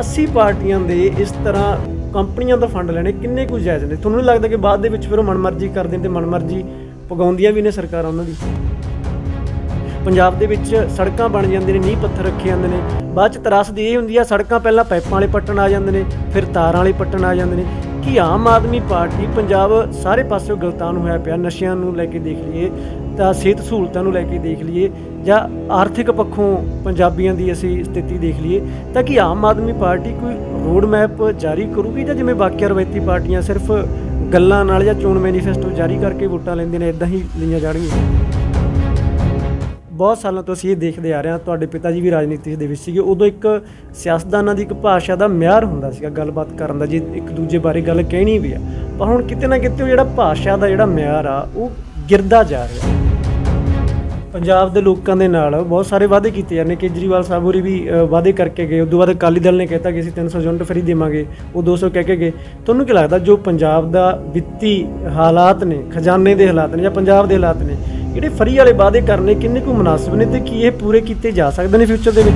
सियासी पार्टियां दे इस तरह कंपनियां तो फंड लेने किन्ने कुछ जायज़ ने? तुहानूं नहीं लगता कि बाद दे विच फिर मनमर्जी करदे ते मनमर्जी पगाउंदियां भी ने सरकारां उन्हां दी? पंजाब दे विच सड़कां बन जांदे ने, नींह पत्थर रखे जांदे ने, बाद च तरासदी ये हुंदी आ सड़कां पहलां पाइपां वाले पट्टण आ जांदे ने, फिर तारां वाले पट्टण आ जांदे ने। कि आम आदमी पार्टी पंजाब सारे पासों गलतान होया पिया, नशियां नूं लैके देख लीए तां सेहत सहूलतां नूं लैके देख लीए जां आर्थिक पक्षों पंजाबियों की असी स्थिति देख लीए तां कि आम आदमी पार्टी कोई रोड मैप जारी करूगी जां जिवें बाकी रवायती पार्टियां सिर्फ गल्लां नाल जां चोण मैनीफेस्टो जारी करके वोटां लैंदे ने इदां ही लईआं जाणगीआं? बहुत सालों तो असीं ये देखते आ रहे हैं, तुहाडे पिता जी भी राजनीति दे विच सीगे, उदों एक सियासतदानां दी एक भाषा दा म्यार हुंदा सीगा गलबात करन दा, जे एक दूजे बारे गल कहनी भी आ, पर हुण किते ना किते जिहड़ा भाषा दा जिहड़ा म्यार आ वो गिरदा जा रिहा। पंजाब दे लोकां दे नाल बहुत सारे वादे कीते जा रहे, केजरीवाल साहब होरी भी वादे करके गए, उदों बाद अकाली दल ने कहता कि असीं 300 यूनिट फ्री देवांगे, वो 200 कह के गए। तुहानूं की लगदा जो पंजाब दा वित्ती हालात ने, खजाने दे हालात ने जां पंजाब दे हालात ने, ਜਿਹੜੇ ਫਰੀ ਵਾਲੇ ਵਾਅਦੇ ਕਰਨੇ ਕਿੰਨੇ ਕੁ ਮੁਨਾਸਿਬ ਨੇ ਤੇ ਕੀ ਇਹ ਪੂਰੇ ਕੀਤੇ ਜਾ ਸਕਦੇ ਨੇ ਫਿਊਚਰ ਦੇ ਵਿੱਚ?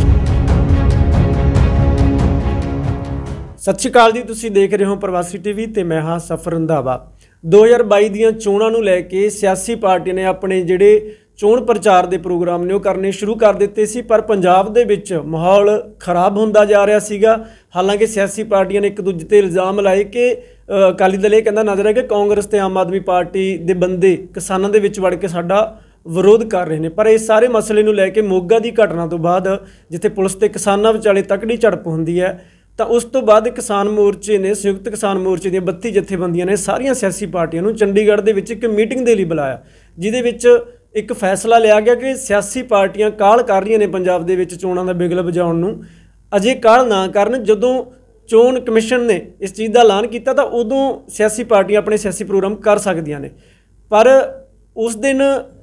ਸਤਿ ਸ਼੍ਰੀ ਅਕਾਲ ਜੀ, ਤੁਸੀਂ ਦੇਖ ਰਹੇ ਹੋ ਪ੍ਰਵਾਸੀ ਟੀਵੀ ਤੇ ਮੈਂ ਹਾਂ ਸਫਰ ਰੰਧਾਵਾ। 2022 ਦੀਆਂ ਚੋਣਾਂ ਨੂੰ ਲੈ ਕੇ ਸਿਆਸੀ ਪਾਰਟੀਆਂ ਨੇ ਆਪਣੇ ਜਿਹੜੇ ਚੋਣ ਪ੍ਰਚਾਰ ਦੇ ਪ੍ਰੋਗਰਾਮ ਨੇ ਉਹ ਕਰਨੇ ਸ਼ੁਰੂ ਕਰ ਦਿੱਤੇ ਸੀ, ਪਰ ਪੰਜਾਬ ਦੇ ਵਿੱਚ ਮਾਹੌਲ ਖਰਾਬ ਹੁੰਦਾ ਜਾ ਰਿਹਾ ਸੀਗਾ। ਹਾਲਾਂਕਿ ਸਿਆਸੀ ਪਾਰਟੀਆਂ ਨੇ ਇੱਕ ਦੂਜੇ ਤੇ ਇਲਜ਼ਾਮ ਲਾਏ ਕਿ ਅਕਾਲੀ ਦਲ ਇਹ ਕਹਿੰਦਾ ਨਜ਼ਰ ਹੈ ਕਿ ਕਾਂਗਰਸ ਤੇ ਆਮ ਆਦਮੀ ਪਾਰਟੀ ਦੇ ਬੰਦੇ ਕਿਸਾਨਾਂ ਦੇ ਵਿੱਚ ਵੜ ਕੇ ਸਾਡਾ ਵਿਰੋਧ ਕਰ ਰਹੇ ਨੇ। ਪਰ ਇਸ ਸਾਰੇ ਮਸਲੇ ਨੂੰ ਲੈ ਕੇ ਮੋਗਾ ਦੀ ਘਟਨਾ ਤੋਂ ਬਾਅਦ ਜਿੱਥੇ ਪੁਲਿਸ ਤੇ ਕਿਸਾਨਾਂ ਵਿਚਾਲੇ ਤਕੜੀ ਝੜਪ ਹੁੰਦੀ ਹੈ, ਤਾਂ ਉਸ ਤੋਂ ਬਾਅਦ ਕਿਸਾਨ ਮੋਰਚੇ ਨੇ, ਸੰਯੁਕਤ ਕਿਸਾਨ ਮੋਰਚੇ ਦੀਆਂ 32 ਜਥੇਬੰਦੀਆਂ ਨੇ ਸਾਰੀਆਂ ਸਿਆਸੀ ਪਾਰਟੀਆਂ ਨੂੰ ਚੰਡੀਗੜ੍ਹ ਦੇ ਵਿੱਚ ਇੱਕ ਮੀਟਿੰਗ ਦੇ ਲਈ ਬੁਲਾਇਆ, ਜਿਹਦੇ ਵਿੱਚ ਇੱਕ ਫੈਸਲਾ ਲਿਆ ਗਿਆ ਕਿ ਸਿਆਸੀ ਪਾਰਟੀਆਂ ਕਾਹਲ ਕਰ ਰਹੀਆਂ ਨੇ ਪੰਜਾਬ ਦੇ ਵਿੱਚ ਚੋਣਾਂ ਦਾ ਬਿਗਲ ਵਜਾਉਣ ਨੂੰ, ਅਜੇ ਕਾਹਲ ਨਾ ਕਰਨ। ਜਦੋਂ ਚੋਣ ਕਮਿਸ਼ਨ ਨੇ ਇਸ ਚੀਜ਼ ਦਾ ਐਲਾਨ ਕੀਤਾ ਤਾਂ ਉਦੋਂ ਸਿਆਸੀ ਪਾਰਟੀਆਂ ਆਪਣੇ ਸਿਆਸੀ ਪ੍ਰੋਗਰਾਮ ਕਰ ਸਕਦੀਆਂ ਨੇ। ਪਰ ਉਸ ਦਿਨ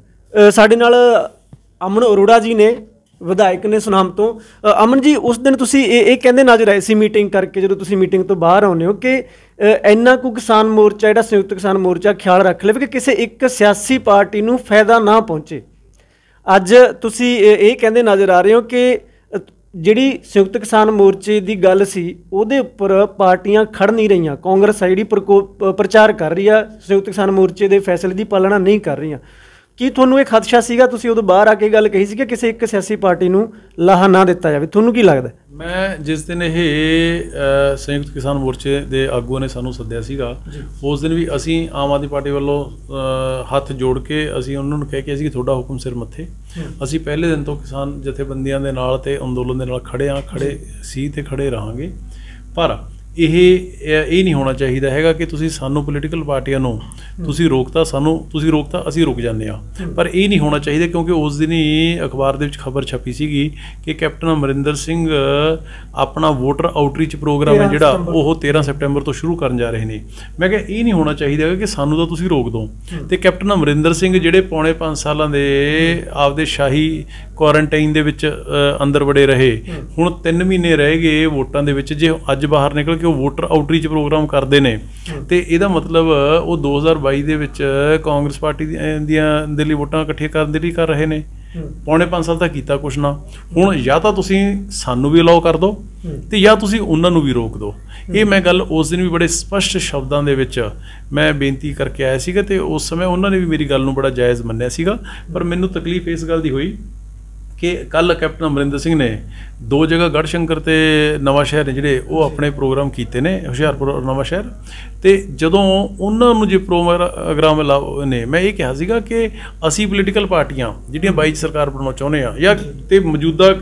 ਸਾਡੇ ਨਾਲ ਅਮਨ ਅਰੋੜਾ ਜੀ ਨੇ, ਵਿਧਾਇਕ ਨੇ ਸੁਨਾਮ ਤੋਂ। ਅਮਨ ਜੀ, ਉਸ ਦਿਨ ਤੁਸੀਂ ਇਹ ਕਹਿੰਦੇ ਨਜ਼ਰ ਆਏ ਸੀ ਮੀਟਿੰਗ ਕਰਕੇ, ਜਦੋਂ ਤੁਸੀਂ ਮੀਟਿੰਗ ਤੋਂ ਬਾਹਰ ਆਉਂਦੇ ਹੋ, ਕਿ ਇੰਨਾ ਕੁ ਕਿਸਾਨ ਮੋਰਚਾ ਜਿਹੜਾ ਸੰਯੁਕਤ ਕਿਸਾਨ ਮੋਰਚਾ ਖਿਆਲ ਰੱਖ ਲਵੇ ਕਿ ਕਿਸੇ ਇੱਕ ਸਿਆਸੀ ਪਾਰਟੀ ਨੂੰ ਫਾਇਦਾ ਨਾ ਪਹੁੰਚੇ। ਅੱਜ ਤੁਸੀਂ ਇਹ ਕਹਿੰਦੇ ਨਜ਼ਰ ਆ ਰਹੇ ਹੋ ਕਿ ਜਿਹੜੀ ਸੰਯੁਕਤ ਕਿਸਾਨ ਮੋਰਚੇ ਦੀ ਗੱਲ ਸੀ ਉਹਦੇ ਉੱਪਰ ਪਾਰਟੀਆਂ ਖੜ ਨਹੀਂ ਰਹੀਆਂ, ਕਾਂਗਰਸ ਆ ਜਿਹੜੀ ਪ੍ਰਚਾਰ ਕਰ ਰਹੀ ਆ, ਸੰਯੁਕਤ ਕਿਸਾਨ ਮੋਰਚੇ ਦੇ ਫੈਸਲੇ ਦੀ ਪਾਲਣਾ ਨਹੀਂ ਕਰ ਰਹੀਆਂ। ਕੀ ਤੁਹਾਨੂੰ ਇਹ ਖਦਸ਼ਾ ਸੀਗਾ? ਤੁਸੀਂ ਉਦੋਂ ਬਾਹਰ ਆ ਕੇ ਗੱਲ ਕਹੀ ਸੀ ਕਿ ਕਿਸੇ ਇੱਕ ਸਿਆਸੀ ਪਾਰਟੀ ਨੂੰ ਲਾਹਾ ਨਾ ਦਿੱਤਾ ਜਾਵੇ, ਤੁਹਾਨੂੰ ਕੀ ਲੱਗਦਾ? ਮੈਂ ਜਿਸ ਦਿਨ ਇਹ ਸੰਯੁਕਤ ਕਿਸਾਨ ਮੋਰਚੇ ਦੇ ਆਗੂਆਂ ਨੇ ਸਾਨੂੰ ਸੱਦਿਆ ਸੀਗਾ, ਉਸ ਦਿਨ ਵੀ ਅਸੀਂ ਆਮ ਆਦਮੀ ਪਾਰਟੀ ਵੱਲੋਂ ਹੱਥ ਜੋੜ ਕੇ ਅਸੀਂ ਉਹਨਾਂ ਨੂੰ ਕਹਿ ਕੇ ਸੀ ਕਿ ਤੁਹਾਡਾ ਹੁਕਮ ਸਿਰ ਮੱਥੇ। ਅਸੀਂ ਪਹਿਲੇ ਦਿਨ ਤੋਂ ਕਿਸਾਨ ਜਥੇਬੰਦੀਆਂ ਦੇ ਨਾਲ ਤੇ ਅੰਦੋਲਨ ਦੇ ਨਾਲ ਖੜੇ ਸੀ ਤੇ ਖੜੇ ਰਹਾਂਗੇ। ਪਰ ਇਹ ਨਹੀਂ ਹੋਣਾ ਚਾਹੀਦਾ ਹੈਗਾ ਕਿ ਤੁਸੀਂ ਸਾਨੂੰ ਪੋਲੀਟੀਕਲ ਪਾਰਟੀਆਂ ਨੂੰ ਤੁਸੀਂ ਰੋਕਤਾ, ਤੁਸੀਂ ਰੋਕਤਾ ਅਸੀਂ ਰੁਕ ਜਾਂਦੇ ਹਾਂ। ਪਰ ਇਹ ਨਹੀਂ ਹੋਣਾ ਚਾਹੀਦਾ, ਕਿਉਂਕਿ ਉਸ ਦਿਨ ਹੀ ਅਖਬਾਰ ਦੇ ਵਿੱਚ ਖਬਰ ਛਪੀ ਸੀਗੀ ਕਿ ਕੈਪਟਨ ਅਮਰਿੰਦਰ ਸਿੰਘ ਆਪਣਾ ਵੋਟਰ ਆਊਟਰੀਚ ਪ੍ਰੋਗਰਾਮ ਹੈ ਜਿਹੜਾ ਉਹ 13 ਸੈਪਟੈਂਬਰ ਤੋਂ ਸ਼ੁਰੂ ਕਰਨ ਜਾ ਰਹੇ ਨੇ। ਮੈਂ ਕਿਹਾ ਇਹ ਨਹੀਂ ਹੋਣਾ ਚਾਹੀਦਾ ਹੈਗਾ ਕਿ ਸਾਨੂੰ ਤਾਂ ਤੁਸੀਂ ਰੋਕ ਦਿਓ। ਅਤੇ ਕੈਪਟਨ ਅਮਰਿੰਦਰ ਸਿੰਘ ਜਿਹੜੇ ਪੌਣੇ 5 ਸਾਲਾਂ ਦੇ ਆਪਦੇ ਸ਼ਾਹੀ ਕੁਆਰੰਟਾਈਨ ਦੇ ਵਿੱਚ ਅੰਦਰ ਵੜੇ ਰਹੇ, ਹੁਣ 3 ਮਹੀਨੇ ਰਹਿ ਗਏ ਵੋਟਾਂ ਦੇ ਵਿੱਚ, ਜੇ ਅੱਜ ਬਾਹਰ ਨਿਕਲ ਕਿ ਉਹ ਵੋਟਰ ਆਊਟਰੀਚ ਪ੍ਰੋਗਰਾਮ ਕਰਦੇ ਨੇ ਤੇ ਇਹਦਾ ਮਤਲਬ ਉਹ 2022 ਦੇ ਵਿੱਚ ਕਾਂਗਰਸ ਪਾਰਟੀ ਦੀਆਂ ਦੇ ਲਈ ਵੋਟਾਂ ਇਕੱਠੀਆਂ ਕਰਨ ਦੇ ਲਈ ਕਰ ਰਹੇ ਨੇ। ਪੌਣੇ 5 ਸਾਲ ਤੱਕ ਕੀਤਾ ਕੁਛ ਨਾ। ਹੁਣ ਜਾਂ ਤਾਂ ਤੁਸੀਂ ਸਾਨੂੰ ਵੀ ਅਲਾਓ ਕਰ ਦਿਓ ਤੇ ਜਾਂ ਤੁਸੀਂ ਉਹਨਾਂ ਨੂੰ ਵੀ ਰੋਕ ਦਿਓ। ਇਹ ਮੈਂ ਗੱਲ ਉਸ ਦਿਨ ਵੀ ਬੜੇ ਸਪਸ਼ਟ ਸ਼ਬਦਾਂ ਦੇ ਵਿੱਚ ਮੈਂ ਬੇਨਤੀ ਕਰਕੇ ਆਇਆ ਸੀਗਾ ਤੇ ਉਸ ਸਮੇਂ ਉਹਨਾਂ ਨੇ ਵੀ ਮੇਰੀ ਗੱਲ ਨੂੰ ਬੜਾ ਜਾਇਜ਼ ਮੰਨਿਆ ਸੀਗਾ। ਪਰ ਮੈਨੂੰ ਤਕਲੀਫ ਇਸ ਗੱਲ ਦੀ ਹੋਈ ਕਿ ਕੱਲ੍ਹ ਕੈਪਟਨ ਅਮਰਿੰਦਰ ਸਿੰਘ ਨੇ 2 ਜਗ੍ਹਾ ਗੜ੍ਹਸ਼ੰਕਰ ਅਤੇ ਨਵਾਂ ਸ਼ਹਿਰ ਨੇ ਜਿਹੜੇ ਉਹ ਆਪਣੇ ਪ੍ਰੋਗਰਾਮ ਕੀਤੇ ਨੇ, ਹੁਸ਼ਿਆਰਪੁਰ ਔਰ ਨਵਾਂ ਸ਼ਹਿਰ। ਅਤੇ ਜਦੋਂ ਉਹਨਾਂ ਨੂੰ ਜੇ ਪ੍ਰੋਗਰਾਮ ਨੇ, ਮੈਂ ਇਹ ਕਿਹਾ ਸੀਗਾ ਕਿ ਅਸੀਂ ਪੋਲੀਟੀਕਲ ਪਾਰਟੀਆਂ ਜਿਹੜੀਆਂ 22 ਸਰਕਾਰ ਬਣਾਉਣਾ ਚਾਹੁੰਦੇ ਹਾਂ ਜਾਂ ਤੇ ਮੌਜੂਦਾ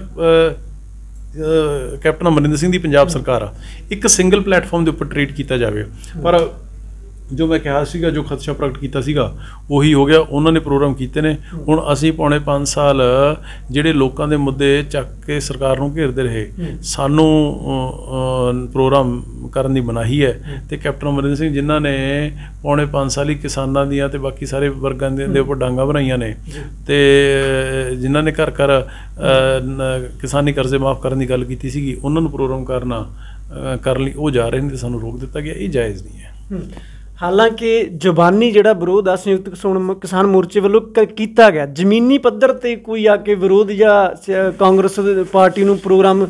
ਕੈਪਟਨ ਅਮਰਿੰਦਰ ਸਿੰਘ ਦੀ ਪੰਜਾਬ ਸਰਕਾਰ ਆ, ਇੱਕ ਸਿੰਗਲ ਪਲੇਟਫਾਰਮ ਦੇ ਉੱਪਰ ਟਰੀਟ ਕੀਤਾ ਜਾਵੇ। ਪਰ ਜੋ ਮੈਂ ਕਿਹਾ ਸੀਗਾ, ਜੋ ਖਦਸ਼ਾ ਪ੍ਰਗਟ ਕੀਤਾ ਸੀਗਾ ਉਹੀ ਹੋ ਗਿਆ। ਉਹਨਾਂ ਨੇ ਪ੍ਰੋਗਰਾਮ ਕੀਤੇ ਨੇ। ਹੁਣ ਅਸੀਂ ਪੌਣੇ 5 ਸਾਲ ਜਿਹੜੇ ਲੋਕਾਂ ਦੇ ਮੁੱਦੇ ਚੱਕ ਕੇ ਸਰਕਾਰ ਨੂੰ ਘੇਰਦੇ ਰਹੇ, ਸਾਨੂੰ ਪ੍ਰੋਗਰਾਮ ਕਰਨ ਦੀ ਮਨਾਹੀ ਹੈ। ਅਤੇ ਕੈਪਟਨ ਅਮਰਿੰਦਰ ਸਿੰਘ ਜਿਨ੍ਹਾਂ ਨੇ ਪੌਣੇ 5 ਸਾਲ ਹੀ ਕਿਸਾਨਾਂ ਦੀਆਂ ਅਤੇ ਬਾਕੀ ਸਾਰੇ ਵਰਗਾਂ ਦੇ ਉੱਪਰ ਡਾਂਗਾਂ ਬਣਾਈਆਂ ਨੇ, ਅਤੇ ਜਿਨ੍ਹਾਂ ਨੇ ਘਰ ਘਰ ਕਿਸਾਨੀ ਕਰਜ਼ੇ ਮਾਫ਼ ਕਰਨ ਦੀ ਗੱਲ ਕੀਤੀ ਸੀਗੀ, ਉਹਨਾਂ ਨੂੰ ਪ੍ਰੋਗਰਾਮ ਕਰਨ ਲਈ ਉਹ ਜਾ ਰਹੇ ਨੇ ਅਤੇ ਸਾਨੂੰ ਰੋਕ ਦਿੱਤਾ ਗਿਆ। ਇਹ ਜਾਇਜ਼ ਨਹੀਂ ਹੈ। ਹਾਲਾਂਕਿ ਜ਼ੁਬਾਨੀ ਜਿਹੜਾ ਵਿਰੋਧ ਆ ਸੰਯੁਕਤ ਕਿਸਾਨ ਮੋਰਚੇ ਵੱਲੋਂ ਕੀਤਾ ਗਿਆ, ਜ਼ਮੀਨੀ ਪੱਧਰ 'ਤੇ ਕੋਈ ਆ ਕੇ ਵਿਰੋਧ ਜਾਂ ਕਾਂਗਰਸ ਪਾਰਟੀ ਨੂੰ ਪ੍ਰੋਗਰਾਮ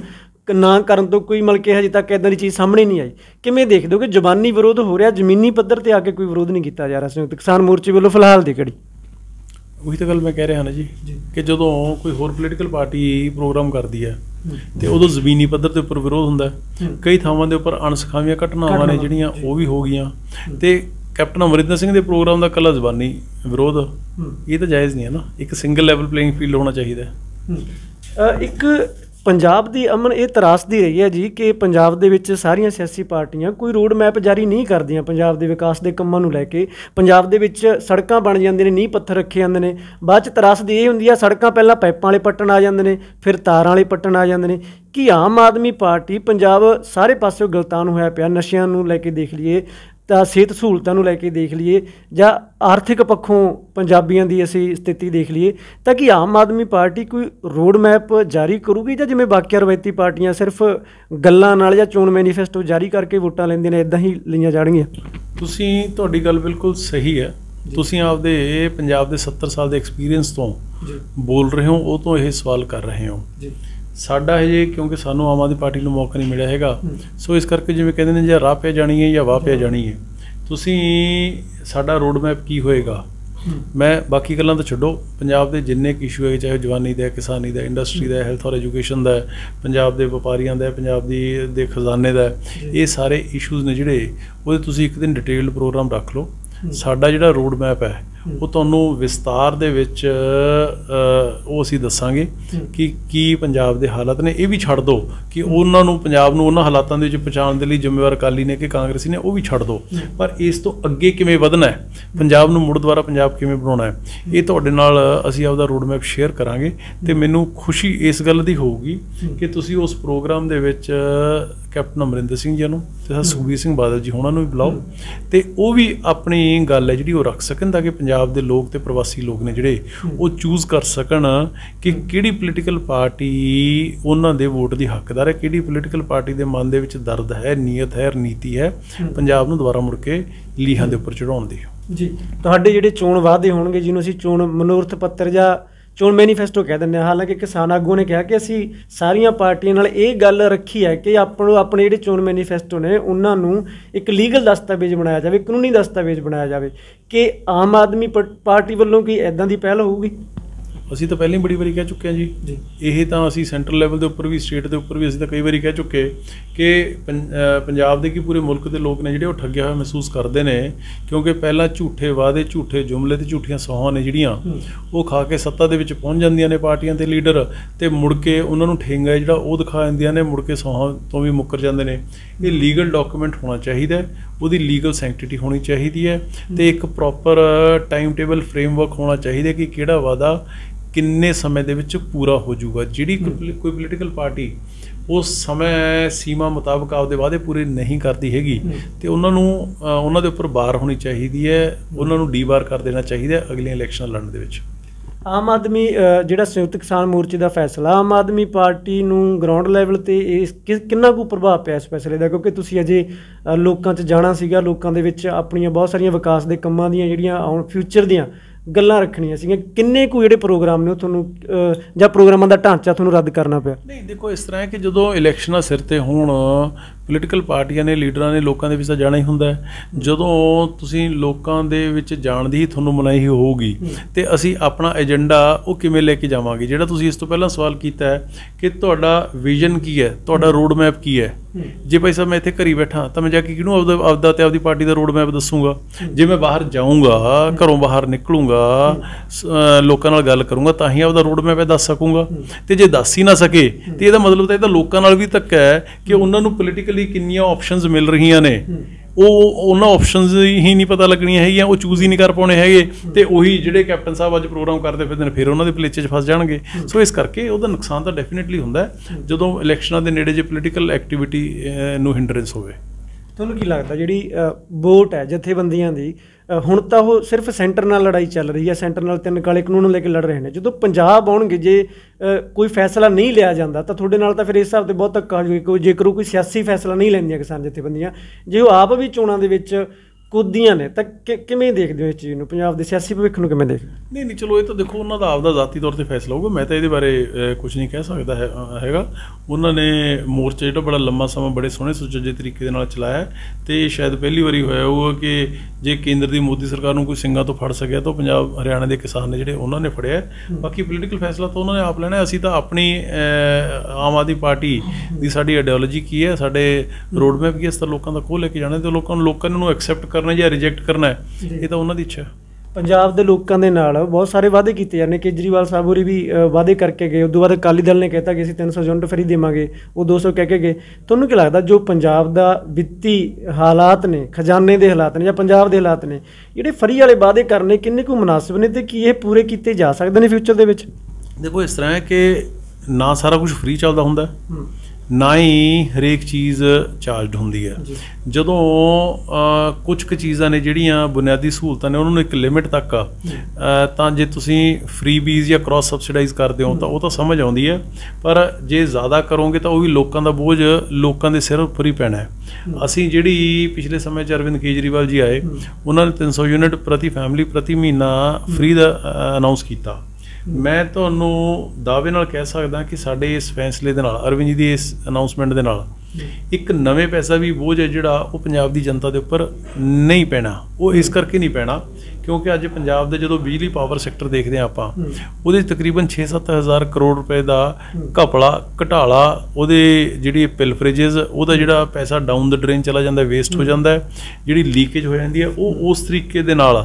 ਨਾ ਕਰਨ ਤੋਂ ਕੋਈ ਮਤਲਬ ਕਿ ਹਜੇ ਤੱਕ ਇੱਦਾਂ ਦੀ ਚੀਜ਼ ਸਾਹਮਣੇ ਨਹੀਂ ਆਈ। ਕਿਵੇਂ ਦੇਖਦੇ ਹੋ ਕਿ ਜ਼ਬਾਨੀ ਵਿਰੋਧ ਹੋ ਰਿਹਾ, ਜ਼ਮੀਨੀ ਪੱਧਰ ਤੇ ਆ ਕੇ ਕੋਈ ਵਿਰੋਧ ਨਹੀਂ ਕੀਤਾ ਜਾ ਰਿਹਾ ਸੰਯੁਕਤ ਕਿਸਾਨ ਮੋਰਚੇ ਵੱਲੋਂ ਫਿਲਹਾਲ ਦੀ ਘੜੀ? ਉਹੀ ਤਾਂ ਗੱਲ ਮੈਂ ਕਹਿ ਰਿਹਾ ਨਾ ਜੀ ਕਿ ਜਦੋਂ ਕੋਈ ਹੋਰ ਪੋਲੀਟੀਕਲ ਪਾਰਟੀ ਪ੍ਰੋਗਰਾਮ ਕਰਦੀ ਹੈ ਤੇ ਉਦੋਂ ਜ਼ਮੀਨੀ ਪੱਧਰ ਦੇ ਉੱਪਰ ਵਿਰੋਧ ਹੁੰਦਾ। ਕਈ ਥਾਵਾਂ ਦੇ ਉੱਪਰ ਅਣਸਖਾਵੀਆਂ ਘਟਨਾਵਾਂ ਨੇ ਜਿਹੜੀਆਂ ਉਹ ਵੀ ਹੋ ਗਈਆਂ, ਤੇ ਕੈਪਟਨ ਅਮਰਿੰਦਰ ਸਿੰਘ ਦੇ ਪ੍ਰੋਗਰਾਮ ਦਾ ਇਕੱਲਾ ਜ਼ਬਾਨੀ ਵਿਰੋਧ ਇਹ ਤਾਂ ਜਾਇਜ਼ ਨਹੀਂ ਹੈ ਨਾ। ਇੱਕ ਸਿੰਗਲ ਲੈਵਲ ਪਲੇਇੰਗ ਫੀਲਡ ਹੋਣਾ ਚਾਹੀਦਾ। ਇੱਕ ਪੰਜਾਬ ਦੀ ਅਮਨ ਇਹ ਤਰਾਸਦੀ ਰਹੀ ਹੈ ਜੀ ਕਿ ਪੰਜਾਬ ਦੇ ਵਿੱਚ ਸਾਰੀਆਂ ਸਿਆਸੀ ਪਾਰਟੀਆਂ ਕੋਈ ਰੋਡ ਮੈਪ ਜਾਰੀ ਨਹੀਂ ਕਰਦੀਆਂ ਪੰਜਾਬ ਦੇ ਵਿਕਾਸ ਦੇ ਕੰਮਾਂ ਨੂੰ ਲੈ ਕੇ। ਪੰਜਾਬ ਦੇ ਵਿੱਚ ਸੜਕਾਂ ਬਣ ਜਾਂਦੀਆਂ ਨੇ, ਨੀਂਹ ਪੱਥਰ ਰੱਖੇ ਜਾਂਦੇ ਨੇ, ਬਾਅਦ 'ਚ ਤਰਾਸਦੀ ਇਹ ਹੁੰਦੀ ਆ ਸੜਕਾਂ ਪਹਿਲਾਂ ਪਾਈਪਾਂ ਵਾਲੇ ਪੱਟਣ ਆ ਜਾਂਦੇ ਨੇ, ਫਿਰ ਤਾਰਾਂ ਵਾਲੇ ਪੱਟਣ ਆ ਜਾਂਦੇ ਨੇ। ਕਿ ਆਮ ਆਦਮੀ ਪਾਰਟੀ ਪੰਜਾਬ ਸਾਰੇ ਪਾਸਿਓਂ ਗਲਤਾਨ ਹੋਇਆ ਪਿਆ, ਨਸ਼ਿਆਂ ਨੂੰ ਲੈ ਕੇ ਦੇਖ ਲਈਏ ਤਾਂ ਸਿਹਤ ਸਹੂਲਤਾਂ ਨੂੰ ਲੈ ਕੇ ਦੇਖ ਲਈਏ ਜਾਂ ਆਰਥਿਕ ਪੱਖੋਂ ਪੰਜਾਬੀਆਂ ਦੀ ਅਸੀਂ ਸਥਿਤੀ ਦੇਖ ਲਈਏ, ਤਾਂ ਕਿ ਆਮ ਆਦਮੀ ਪਾਰਟੀ ਕੋਈ ਰੋਡ ਮੈਪ ਜਾਰੀ ਕਰੂਗੀ ਜਾਂ ਜਿਵੇਂ ਬਾਕੀਆਂ ਰਵਾਇਤੀ ਪਾਰਟੀਆਂ ਸਿਰਫ ਗੱਲਾਂ ਨਾਲ ਜਾਂ ਚੋਣ ਮੈਨੀਫੈਸਟੋ ਜਾਰੀ ਕਰਕੇ ਵੋਟਾਂ ਲੈਂਦੇ ਨੇ, ਇੱਦਾਂ ਹੀ ਲਈਆਂ ਜਾਣਗੀਆਂ? ਤੁਹਾਡੀ ਗੱਲ ਬਿਲਕੁਲ ਸਹੀ ਹੈ। ਤੁਸੀਂ ਆਪਦੇ ਪੰਜਾਬ ਦੇ 70 ਸਾਲ ਦੇ ਐਕਸਪੀਰੀਅੰਸ ਤੋਂ ਬੋਲ ਰਹੇ ਹੋ, ਉਹ ਤੋਂ ਇਹ ਸਵਾਲ ਕਰ ਰਹੇ ਹੋ। ਸਾਡਾ ਹਜੇ ਕਿਉਂਕਿ ਸਾਨੂੰ ਆਮ ਆਦਮੀ ਪਾਰਟੀ ਨੂੰ ਮੌਕਾ ਨਹੀਂ ਮਿਲਿਆ ਹੈਗਾ, ਸੋ ਇਸ ਕਰਕੇ ਜਿਵੇਂ ਕਹਿੰਦੇ ਨੇ ਜਾਂ ਰਾਹ ਪਿਆ ਜਾਣੀ ਹੈ ਜਾਂ ਵਾਹ ਪਿਆ ਜਾਣੀ ਹੈ। ਤੁਸੀਂ ਸਾਡਾ ਰੋਡ ਮੈਪ ਕੀ ਹੋਏਗਾ, ਮੈਂ ਬਾਕੀ ਗੱਲਾਂ ਤਾਂ ਛੱਡੋ, ਪੰਜਾਬ ਦੇ ਜਿੰਨੇ ਕੁ ਇਸ਼ੂ ਹੈ, ਚਾਹੇ ਜਵਾਨੀ ਦਾ, ਕਿਸਾਨੀ ਦਾ, ਇੰਡਸਟਰੀ ਦਾ, ਹੈਲਥ ਔਰ ਐਜੂਕੇਸ਼ਨ ਦਾ, ਪੰਜਾਬ ਦੇ ਵਪਾਰੀਆਂ ਦਾ, ਪੰਜਾਬ ਦੇ ਖਜ਼ਾਨੇ ਦਾ, ਇਹ ਸਾਰੇ ਇਸ਼ੂਜ਼ ਨੇ ਜਿਹੜੇ ਉਹਦੇ ਤੁਸੀਂ ਇੱਕ ਦਿਨ ਡਿਟੇਲਡ ਪ੍ਰੋਗਰਾਮ ਰੱਖ ਲਓ। ਸਾਡਾ ਜਿਹੜਾ ਰੋਡ ਮੈਪ ਹੈ ਉਹ ਤੁਹਾਨੂੰ ਵਿਸਤਾਰ ਦੇ ਵਿੱਚ ਉਹ ਅਸੀਂ ਦੱਸਾਂਗੇ ਕਿ ਕੀ ਪੰਜਾਬ ਦੇ ਹਾਲਾਤ ਨੇ। ਇਹ ਵੀ ਛੱਡ ਦਿਓ ਕਿ ਉਹਨਾਂ ਨੂੰ ਪੰਜਾਬ ਨੂੰ ਉਹਨਾਂ ਹਾਲਾਤਾਂ ਦੇ ਵਿੱਚ ਪਹੁੰਚਾਉਣ ਦੇ ਲਈ ਜ਼ਿੰਮੇਵਾਰ ਅਕਾਲੀ ਨੇ ਕਿ ਕਾਂਗਰਸੀ ਨੇ, ਉਹ ਵੀ ਛੱਡ ਦਿਓ, ਪਰ ਇਸ ਤੋਂ ਅੱਗੇ ਕਿਵੇਂ ਵਧਣਾ ਹੈ, ਪੰਜਾਬ ਨੂੰ ਮੁੜ ਦੁਬਾਰਾ ਪੰਜਾਬ ਕਿਵੇਂ ਬਣਾਉਣਾ ਹੈ, ਇਹ ਤੁਹਾਡੇ ਨਾਲ ਅਸੀਂ ਆਪਦਾ ਰੋਡ ਮੈਪ ਸ਼ੇਅਰ ਕਰਾਂਗੇ। ਤੇ ਮੈਨੂੰ ਖੁਸ਼ੀ ਇਸ ਗੱਲ ਦੀ ਹੋਊਗੀ ਕਿ ਤੁਸੀਂ ਉਸ ਪ੍ਰੋਗਰਾਮ ਦੇ ਵਿੱਚ ਕੈਪਟਨ ਅਮਰਿੰਦਰ ਸਿੰਘ ਜੀ ਨੂੰ ਤੇ ਸੁਖਬੀਰ ਸਿੰਘ ਬਾਦਲ ਜੀ ਹੋਣਾ ਨੂੰ ਵੀ ਬੁਲਾਓ, ਤੇ ਉਹ ਵੀ ਆਪਣੀ ਗੱਲ ਹੈ ਜਿਹੜੀ ਉਹ ਰੱਖ ਸਕਣ, ਤਾਂ ਕਿ ਪੰਜਾਬ ਦੇ ਲੋਕ ਤੇ ਪ੍ਰਵਾਸੀ ਲੋਕ ਨੇ ਜਿਹੜੇ ਉਹ ਚੂਜ਼ ਕਰ ਸਕਣ ਕਿ ਕਿਹੜੀ ਪੋਲੀਟੀਕਲ ਪਾਰਟੀ ਉਹਨਾਂ ਦੇ ਵੋਟ ਦੀ ਹੱਕਦਾਰ ਹੈ, ਕਿਹੜੀ ਪੋਲੀਟੀਕਲ ਪਾਰਟੀ ਦੇ ਮਨ ਦੇ ਵਿੱਚ ਦਰਦ ਹੈ, ਨੀਅਤ ਹੈ, ਰਣਨੀਤੀ ਹੈ ਪੰਜਾਬ ਨੂੰ ਦੁਬਾਰਾ ਮੁੜ ਕੇ ਲੀਹਾਂ ਦੇ ਉੱਪਰ ਚੜਾਉਣ ਦੀ। ਜੀ, ਤੁਹਾਡੇ ਜਿਹੜੇ ਚੋਣ ਵਾਅਦੇ ਹੋਣਗੇ, ਜਿਹਨੂੰ ਅਸੀਂ ਚੋਣ ਮਨੋਰਥ ਪੱਤਰ ਜਾਂ ਚੋਣ ਮੈਨੀਫੈਸਟੋ ਕਹਿ ਦਿੰਦੇ ਹਾਂ, ਹਾਲਾਂਕਿ ਕਿਸਾਨ ਆਗੂਆਂ ਨੇ ਕਿਹਾ ਕਿ ਅਸੀਂ ਸਾਰੀਆਂ ਪਾਰਟੀਆਂ ਨਾਲ ਇਹ ਗੱਲ ਰੱਖੀ ਹੈ ਕਿ ਆਪਣੇ ਜਿਹੜੇ ਚੋਣ ਮੈਨੀਫੈਸਟੋ ਨੇ ਉਹਨਾਂ ਨੂੰ ਇੱਕ ਲੀਗਲ ਦਸਤਾਵੇਜ਼ ਬਣਾਇਆ ਜਾਵੇ, ਕਾਨੂੰਨੀ ਦਸਤਾਵੇਜ਼ ਬਣਾਇਆ ਜਾਵੇ। ਕਿ ਆਮ ਆਦਮੀ ਪਾਰਟੀ ਵੱਲੋਂ ਕੀ ਇੱਦਾਂ ਦੀ ਪਹਿਲ ਹੋਊਗੀ? ਅਸੀਂ ਤਾਂ ਪਹਿਲਾਂ ਹੀ ਬੜੀ ਵਾਰੀ ਕਹਿ ਚੁੱਕੇ ਹਾਂ ਜੀ, ਇਹ ਤਾਂ ਅਸੀਂ ਸੈਂਟਰਲ ਲੈਵਲ ਦੇ ਉੱਪਰ ਵੀ, ਸਟੇਟ ਦੇ ਉੱਪਰ ਵੀ ਅਸੀਂ ਤਾਂ ਕਈ ਵਾਰੀ ਕਹਿ ਚੁੱਕੇ ਕਿ ਪੰਜਾਬ ਦੇ ਕੀ ਪੂਰੇ ਮੁਲਕ ਦੇ ਲੋਕ ਨੇ ਜਿਹੜੇ ਉਹ ਠੱਗਿਆ ਹੋਇਆ ਮਹਿਸੂਸ ਕਰਦੇ ਨੇ, ਕਿਉਂਕਿ ਪਹਿਲਾਂ ਝੂਠੇ ਵਾਅਦੇ, ਝੂਠੇ ਜੁਮਲੇ ਤੇ ਝੂਠੀਆਂ ਸੌਹਾਂ ਨੇ ਜਿਹੜੀਆਂ ਉਹ ਖਾ ਕੇ ਸੱਤਾ ਦੇ ਵਿੱਚ ਪਹੁੰਚ ਜਾਂਦੀਆਂ ਨੇ ਪਾਰਟੀਆਂ ਤੇ ਲੀਡਰ, ਤੇ ਮੁੜ ਕੇ ਉਹਨਾਂ ਨੂੰ ਠੇਂਗਾ ਜਿਹੜਾ ਉਹ ਦਿਖਾ ਦਿੰਦੀਆਂ ਨੇ, ਮੁੜ ਕੇ ਸੌਹਾਂ ਤੋਂ ਵੀ ਮੁੱਕਰ ਜਾਂਦੇ ਨੇ। ਇਹ ਲੀਗਲ ਡਾਕੂਮੈਂਟ ਹੋਣਾ ਚਾਹੀਦਾ, ਉਹਦੀ ਲੀਗਲ ਸੈਂਕਟਿਟੀ ਹੋਣੀ ਚਾਹੀਦੀ ਹੈ, ਤੇ ਇੱਕ ਪ੍ਰੋਪਰ ਟਾਈਮ ਟੇਬਲ ਫਰੇਮਵਰਕ ਹੋਣਾ ਚਾਹੀਦਾ ਕਿ ਕਿਹੜਾ ਵਾਅਦਾ ਕਿੰਨੇ ਸਮੇਂ ਦੇ ਵਿੱਚ ਪੂਰਾ ਹੋ ਜਾਊਗਾ। ਜਿਹੜੀ ਕੋਈ ਪੋਲੀਟੀਕਲ ਪਾਰਟੀ ਉਸ ਸਮੇਂ ਸੀਮਾ ਮੁਤਾਬਕ ਆਪਦੇ ਵਾਅਦੇ ਪੂਰੇ ਨਹੀਂ ਕਰਦੀ ਹੈਗੀ, ਤੇ ਉਹਨਾਂ ਨੂੰ ਉਹਨਾਂ ਦੇ ਉੱਪਰ ਬਾਰ ਹੋਣੀ ਚਾਹੀਦੀ ਹੈ, ਉਹਨਾਂ ਨੂੰ ਡੀਬਾਰ ਕਰ ਦੇਣਾ ਚਾਹੀਦਾ ਅਗਲੀਆਂ ਇਲੈਕਸ਼ਨ ਲੜਨ ਦੇ ਵਿੱਚ। ਆਮ ਆਦਮੀ ਜਿਹੜਾ ਸੰਯੁਕਤ ਕਿਸਾਨ ਮੋਰਚੇ ਦਾ ਫੈਸਲਾ, ਆਮ ਆਦਮੀ ਪਾਰਟੀ ਨੂੰ ਗਰਾਊਂਡ ਲੈਵਲ 'ਤੇ ਇਸ ਕਿੰਨਾ ਕੁ ਪ੍ਰਭਾਵ ਪਿਆ ਇਸ ਫੈਸਲੇ ਦਾ? ਕਿਉਂਕਿ ਤੁਸੀਂ ਅਜੇ ਲੋਕਾਂ 'ਚ ਜਾਣਾ ਸੀਗਾ, ਲੋਕਾਂ ਦੇ ਵਿੱਚ ਆਪਣੀਆਂ ਬਹੁਤ ਸਾਰੀਆਂ ਵਿਕਾਸ ਦੇ ਕੰਮਾਂ ਦੀਆਂ ਜਿਹੜੀਆਂ ਆਉਣ ਫਿਊਚਰ ਦੀਆਂ ਗੱਲਾਂ ਰੱਖਣੀਆਂ ਸੀਗੀਆਂ। ਕਿੰਨੇ ਕੁ ਜਿਹੜੇ ਪ੍ਰੋਗਰਾਮ ਨੇ ਉਹ ਤੁਹਾਨੂੰ ਜਾਂ ਪ੍ਰੋਗਰਾਮਾਂ ਦਾ ਢਾਂਚਾ ਤੁਹਾਨੂੰ ਰੱਦ ਕਰਨਾ ਪਿਆ? ਨਹੀਂ, ਦੇਖੋ ਇਸ ਤਰ੍ਹਾਂ ਹੈ ਕਿ ਜਦੋਂ ਇਲੈਕਸ਼ਨਾਂ ਸਿਰ 'ਤੇ ਹੋਣ, ਪੋਲੀਟੀਕਲ ਪਾਰਟੀਆਂ ਨੇ, ਲੀਡਰਾਂ ਨੇ ਲੋਕਾਂ ਦੇ ਵਿੱਚ ਤਾਂ ਜਾਣਾ ਹੀ ਹੁੰਦਾ ਹੈ। ਜਦੋਂ ਤੁਸੀਂ ਲੋਕਾਂ ਦੇ ਵਿੱਚ ਜਾਣ ਦੀ ਹੀ ਤੁਹਾਨੂੰ ਮਨਾਹੀ ਹੋਊਗੀ, ਤੇ ਅਸੀਂ ਆਪਣਾ ਏਜੰਡਾ ਉਹ ਕਿਵੇਂ ਲੈ ਕੇ ਜਾਵਾਂਗੇ? ਜਿਹੜਾ ਤੁਸੀਂ ਇਸ ਤੋਂ ਪਹਿਲਾਂ ਸਵਾਲ ਕੀਤਾ ਹੈ ਕਿ ਤੁਹਾਡਾ ਵਿਜ਼ਨ ਕੀ ਹੈ, ਤੁਹਾਡਾ ਰੋਡ ਮੈਪ ਕੀ ਹੈ। ਜੇ ਭਾਈ ਸਾਹਿਬ ਮੈਂ ਇੱਥੇ ਘਰੀ ਬੈਠਾ ਤਾਂ ਮੈਂ ਜਾ ਕੇ ਕਿਹਨੂੰ ਆਪਦਾ ਤੇ ਆਪਦੀ ਪਾਰਟੀ ਦਾ ਰੋਡ ਮੈਪ ਦੱਸੂਗਾ? ਜੇ ਮੈਂ ਬਾਹਰ ਜਾਊਂਗਾ, ਘਰੋਂ ਬਾਹਰ ਨਿਕਲੂੰਗਾ, ਲੋਕਾਂ ਨਾਲ ਗੱਲ ਕਰੂੰਗਾ, ਤਾਂ ਹੀ ਆਪਦਾ ਰੋਡ ਮੈਪ ਦੱਸ ਸਕੂੰਗਾ। ਤੇ ਜੇ ਦੱਸ ਹੀ ਨਾ ਸਕੇ ਤੇ ਇਹਦਾ ਮਤਲਬ ਤਾਂ ਇਹ ਤਾਂ ਲੋਕਾਂ ਨਾਲ ਵੀ ਧੱਕਾ ਹੈ ਕਿ ਉਹਨਾਂ ਨੂੰ ਪੋਲੀਟੀਕਲੀ ਕਿੰਨੀਆਂ ਆਪਸ਼ਨਸ ਮਿਲ ਰਹੀਆਂ ਨੇ, ਉਹ ਉਹਨਾਂ ਆਪਸ਼ਨਸ ਹੀ ਨਹੀਂ ਪਤਾ ਲੱਗਣੀਆਂ ਹੈਗੀਆਂ, ਉਹ ਚੂਜ਼ ਹੀ ਨਹੀਂ ਕਰ ਪਾਉਣੇ ਹੈਗੇ, ਤੇ ਉਹੀ ਜਿਹੜੇ ਕੈਪਟਨ ਸਾਹਿਬ ਅੱਜ ਪ੍ਰੋਗਰਾਮ ਕਰਦੇ ਫਿਰਦੇ ਨੇ ਫਿਰ ਉਹਨਾਂ ਦੇ ਪਲੇਚੇ 'ਚ ਫਸ ਜਾਣਗੇ। ਸੋ ਇਸ ਕਰਕੇ ਉਹਦਾ ਨੁਕਸਾਨ ਤਾਂ ਡੈਫੀਨੇਟਲੀ ਹੁੰਦਾ ਜਦੋਂ ਇਲੈਕਸ਼ਨਾਂ ਦੇ ਨੇੜੇ ਜੇ ਪੋਲੀਟੀਕਲ ਐਕਟੀਵਿਟੀ ਨੂੰ ਹਿੰਡਰੈਂਸ ਹੋਵੇ। ਤੁਹਾਨੂੰ ਕੀ ਲੱਗਦਾ ਜਿਹੜੀ ਵੋਟ ਹੈ ਜਥੇਬੰਦੀਆਂ ਦੀ, ਹੁਣ ਤਾਂ ਉਹ ਸਿਰਫ ਸੈਂਟਰ ਨਾਲ ਲੜਾਈ ਚੱਲ ਰਹੀ ਹੈ, ਸੈਂਟਰ ਨਾਲ 3 ਕਾਲੇ ਕਾਨੂੰਨ ਨੂੰ ਲੈ ਕੇ ਲੜ ਰਹੇ ਨੇ। ਜਦੋਂ ਪੰਜਾਬ ਆਉਣਗੇ, ਜੇ ਕੋਈ ਫੈਸਲਾ ਨਹੀਂ ਲਿਆ ਜਾਂਦਾ ਤਾਂ ਤੁਹਾਡੇ ਨਾਲ ਤਾਂ ਫਿਰ ਇਸ ਹਿਸਾਬ 'ਤੇ ਬਹੁਤ ਧੱਕਾ ਹੋ ਜਾਊਗਾ। ਜੇਕਰ ਕੋਈ ਸਿਆਸੀ ਫੈਸਲਾ ਨਹੀਂ ਲੈਂਦੀਆਂ ਕਿਸਾਨ ਜਥੇਬੰਦੀਆਂ, ਜੇ ਉਹ ਆਪ ਵੀ ਚੋਣਾਂ ਦੇ ਵਿੱਚ ਕੁੱਦੀਆਂ ਨੇ ਤਾਂ ਕਿਵੇਂ ਦੇਖਦੇ ਹੋ ਇਸ ਚੀਜ਼ ਨੂੰ, ਪੰਜਾਬ ਦੇ ਸਿਆਸੀ ਭਵਿੱਖ ਨੂੰ ਕਿਵੇਂ ਦੇਖਦੇ? ਨਹੀਂ ਚਲੋ ਇਹ ਤਾਂ ਦੇਖੋ ਉਹਨਾਂ ਦਾ ਆਪਦਾ ਜ਼ਾਤੀ ਤੌਰ 'ਤੇ ਫੈਸਲਾ ਹੋਊਗਾ। ਮੈਂ ਤਾਂ ਇਹਦੇ ਬਾਰੇ ਕੁਝ ਨਹੀਂ ਕਹਿ ਸਕਦਾ ਹੈਗਾ। ਉਹਨਾਂ ਨੇ ਮੋਰਚਾ ਜਿਹੜਾ ਬੜਾ ਲੰਮਾ ਸਮਾਂ ਬੜੇ ਸੋਹਣੇ ਸੁਚੱਜੇ ਤਰੀਕੇ ਦੇ ਨਾਲ ਚਲਾਇਆ ਅਤੇ ਸ਼ਾਇਦ ਪਹਿਲੀ ਵਾਰੀ ਹੋਇਆ ਹੋਊਗਾ ਕਿ ਜੇ ਕੇਂਦਰ ਦੀ ਮੋਦੀ ਸਰਕਾਰ ਨੂੰ ਕੋਈ ਸਿੰਘਾਂ ਤੋਂ ਫੜ ਸਕਿਆ ਤਾਂ ਪੰਜਾਬ ਹਰਿਆਣਾ ਦੇ ਕਿਸਾਨ ਨੇ ਜਿਹੜੇ ਉਹਨਾਂ ਨੇ ਫੜਿਆ। ਬਾਕੀ ਪੋਲੀਟੀਕਲ ਫੈਸਲਾ ਤਾਂ ਉਹਨਾਂ ਨੇ ਆਪ ਲੈਣਾ। ਅਸੀਂ ਤਾਂ ਆਪਣੀ ਆਮ ਆਦਮੀ ਪਾਰਟੀ ਦੀ ਸਾਡੀ ਆਈਡੀਓਲੋਜੀ ਕੀ ਹੈ, ਸਾਡੇ ਰੋਡ ਮੈਪ ਕੀ ਹੈ, ਇਸ ਤਰ੍ਹਾਂ ਲੋਕਾਂ ਦਾ ਖੋਹ ਲੈ ਕੇ ਜਾਣਾ ਅਤੇ ਲੋਕਾਂ ਨੂੰ ਐਕਸੈਪਟ ਕਰਨਾ ਜਾਂ ਰਿਜੈਕਟ ਕਰਨਾ ਹੈ, ਇਹ ਤਾਂ ਉਹਨਾਂ ਦੀ ਇੱਛਾ ਹੈ। ਪੰਜਾਬ ਦੇ ਲੋਕਾਂ ਦੇ ਨਾਲ ਬਹੁਤ ਸਾਰੇ ਵਾਅਦੇ ਕੀਤੇ ਜਾਂਦੇ। ਕੇਜਰੀਵਾਲ ਸਾਹਿਬ ਹੋਰੀ ਵੀ ਵਾਅਦੇ ਕਰਕੇ ਗਏ। ਉਦੋਂ ਬਾਅਦ ਅਕਾਲੀ ਦਲ ਨੇ ਕਹਿਤਾ ਕਿ ਅਸੀਂ 300 ਯੂਨਿਟ ਫਰੀ ਦੇਵਾਂਗੇ, ਉਹ 200 ਕਹਿ ਕੇ ਗਏ। ਤੁਹਾਨੂੰ ਕੀ ਲੱਗਦਾ ਜੋ ਪੰਜਾਬ ਦਾ ਵਿੱਤੀ ਹਾਲਾਤ ਨੇ, ਖਜ਼ਾਨੇ ਦੇ ਹਾਲਾਤ ਨੇ ਜਾਂ ਪੰਜਾਬ ਦੇ ਹਾਲਾਤ ਨੇ, ਜਿਹੜੇ ਫਰੀ ਵਾਲੇ ਵਾਅਦੇ ਕਰਨੇ ਕਿੰਨੇ ਕੁ ਮੁਨਾਸਿਬ ਨੇ ਅਤੇ ਕੀ ਇਹ ਪੂਰੇ ਕੀਤੇ ਜਾ ਸਕਦੇ ਨੇ ਫਿਊਚਰ ਦੇ ਵਿੱਚ? ਦੇਖੋ ਇਸ ਤਰ੍ਹਾਂ ਹੈ ਕਿ ਨਾ ਸਾਰਾ ਕੁਝ ਫਰੀ ਚੱਲਦਾ ਹੁੰਦਾ, ਨਾ ਹੀ ਹਰੇਕ ਚੀਜ਼ ਚਾਰਜਡ ਹੁੰਦੀ ਹੈ। ਜਦੋਂ ਕੁਝ ਕੁ ਚੀਜ਼ਾਂ ਨੇ ਜਿਹੜੀਆਂ ਬੁਨਿਆਦੀ ਸਹੂਲਤਾਂ ਨੇ ਉਹਨਾਂ ਨੂੰ ਇੱਕ ਲਿਮਿਟ ਤੱਕ ਆ ਤਾਂ ਜੇ ਤੁਸੀਂ ਫਰੀ ਬੀਜ਼ ਜਾਂ ਕ੍ਰਾਸ ਸਬਸਿਡਾਈਜ਼ ਕਰਦੇ ਹੋ ਤਾਂ ਉਹ ਤਾਂ ਸਮਝ ਆਉਂਦੀ ਹੈ, ਪਰ ਜੇ ਜ਼ਿਆਦਾ ਕਰੋਗੇ ਤਾਂ ਉਹ ਵੀ ਲੋਕਾਂ ਦਾ ਬੋਝ ਲੋਕਾਂ ਦੇ ਸਿਰ ਉੱਪਰ ਹੀ ਪੈਣਾ ਹੈ। ਅਸੀਂ ਜਿਹੜੀ ਪਿਛਲੇ ਸਮੇਂ 'ਚ ਅਰਵਿੰਦ ਕੇਜਰੀਵਾਲ ਜੀ ਆਏ, ਉਹਨਾਂ ਨੇ 300 ਯੂਨਿਟ ਪ੍ਰਤੀ ਫੈਮਿਲੀ ਪ੍ਰਤੀ ਮਹੀਨਾ ਫਰੀ ਦਾ ਅਨਾਊਂਸ ਕੀਤਾ। ਮੈਂ ਤੁਹਾਨੂੰ ਦਾਅਵੇ ਨਾਲ ਕਹਿ ਸਕਦਾ ਕਿ ਸਾਡੇ ਇਸ ਫੈਸਲੇ ਦੇ ਨਾਲ, ਅਰਵਿੰਦ ਜੀ ਦੀ ਇਸ ਅਨਾਊਂਸਮੈਂਟ ਦੇ ਨਾਲ, ਇੱਕ ਨਵੇਂ ਪੈਸਾ ਵੀ ਬੋਝ ਹੈ ਜਿਹੜਾ ਉਹ ਪੰਜਾਬ ਦੀ ਜਨਤਾ ਦੇ ਉੱਪਰ ਨਹੀਂ ਪੈਣਾ। ਉਹ ਇਸ ਕਰਕੇ ਨਹੀਂ ਪੈਣਾ ਕਿਉਂਕਿ ਅੱਜ ਪੰਜਾਬ ਦੇ ਜਦੋਂ ਬਿਜਲੀ ਪਾਵਰ ਸੈਕਟਰ ਦੇਖਦੇ ਹਾਂ ਆਪਾਂ, ਉਹਦੇ ਤਕਰੀਬਨ 6-7 ਹਜ਼ਾਰ ਕਰੋੜ ਰੁਪਏ ਦਾ ਘਟਾਲਾ ਉਹਦੇ ਜਿਹੜੀ ਪਿਲਫਰੇਜਿਸ, ਉਹਦਾ ਜਿਹੜਾ ਪੈਸਾ ਡਾਊਨ ਦ ਡਰੇਨ ਚਲਾ ਜਾਂਦਾ, ਵੇਸਟ ਹੋ ਜਾਂਦਾ ਹੈ, ਜਿਹੜੀ ਲੀਕੇਜ ਹੋ ਜਾਂਦੀ ਹੈ, ਉਹ ਉਸ ਤਰੀਕੇ ਦੇ ਨਾਲ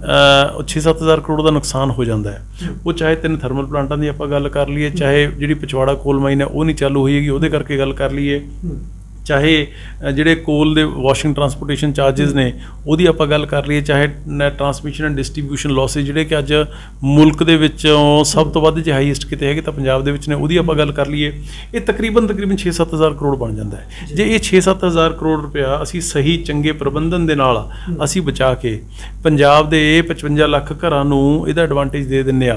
6-7 ਹਜ਼ਾਰ ਕਰੋੜ ਦਾ ਨੁਕਸਾਨ ਹੋ ਜਾਂਦਾ ਹੈ। ਉਹ ਚਾਹੇ 3 ਥਰਮਲ ਪਲਾਂਟਾਂ ਦੀ ਆਪਾਂ ਗੱਲ ਕਰ ਲਈਏ, ਚਾਹੇ ਜਿਹੜੀ ਪਿਛਵਾੜਾ ਕੋਲ ਮਾਈਨ ਹੈ ਉਹ ਨਹੀਂ ਚਾਲੂ ਹੋਈ ਹੈਗੀ ਉਹਦੇ ਕਰਕੇ ਗੱਲ ਕਰ ਲਈਏ, ਚਾਹੇ ਜਿਹੜੇ ਕੋਲ ਦੇ ਵਾਸ਼ਿੰਗ ਟਰਾਂਸਪੋਰਟੇਸ਼ਨ ਚਾਰਜਿਸ ਨੇ ਉਹਦੀ ਆਪਾਂ ਗੱਲ ਕਰ ਲਈਏ, ਚਾਹੇ ਟਰਾਂਸਮਿਸ਼ਨ ਐਂਡ ਡਿਸਟਰੀਬਿਊਸ਼ਨ ਲਾਸਿਸ ਜਿਹੜੇ ਕਿ ਅੱਜ ਮੁਲਕ ਦੇ ਵਿੱਚੋਂ ਸਭ ਤੋਂ ਵੱਧ ਜੇ ਹਾਈਐਸਟ ਕਿਤੇ ਹੈਗੇ ਤਾਂ ਪੰਜਾਬ ਦੇ ਵਿੱਚ ਨੇ, ਉਹਦੀ ਆਪਾਂ ਗੱਲ ਕਰ ਲਈਏ, ਇਹ ਤਕਰੀਬਨ 6-7 ਹਜ਼ਾਰ ਕਰੋੜ ਬਣ ਜਾਂਦਾ ਹੈ। ਜੇ ਇਹ 6-7 ਹਜ਼ਾਰ ਕਰੋੜ ਰੁਪਇਆ ਅਸੀਂ ਸਹੀ ਚੰਗੇ ਪ੍ਰਬੰਧਨ ਦੇ ਨਾਲ ਅਸੀਂ ਬਚਾ ਕੇ ਪੰਜਾਬ ਦੇ 55 ਲੱਖ ਘਰਾਂ ਨੂੰ ਇਹਦਾ ਐਡਵਾਂਟੇਜ ਦੇ ਦਿੰਦੇ ਆ